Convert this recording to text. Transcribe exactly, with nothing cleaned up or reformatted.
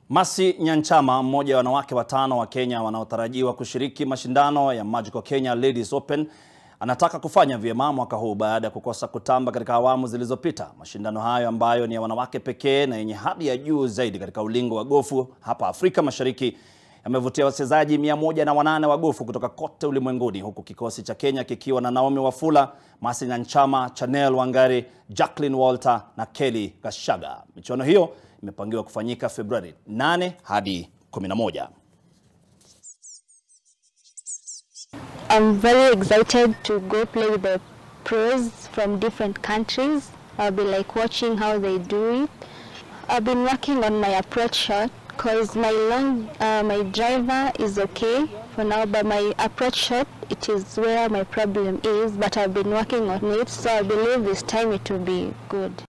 Mercy Nyanchama, mmoja wa wanawake watano wa Kenya wanaotarajiwa kushiriki mashindano ya Magical Kenya Ladies Open, anataka kufanya vyema mwaka huu baada ya kukosa kutamba katika awamu zilizopita. Mashindano hayo ambayo ni ya wanawake pekee na yenye hadhi ya juu zaidi katika ulingo wa gofu hapa Afrika Mashariki yamevutia wachezaji mia moja na wanane wa gofu kutoka kote ulimwenguni, huku kikosi cha Kenya kikiwa na Naomi Wafula, Mercy Nyanchama, Chanel Wangari, Jacqueline Walter na Kelly Gashaga. Michuano hiyo imepangiwa kufanyika Februari nane hadi kumi na moja. I'm very excited to go play with the pros from different countries. I'll be like watching how they do it. I've been working on my approach shot because my long, uh, my driver is okay for now, but my approach shot, it is where my problem is, but I've been working on it, so I believe this time it will be good.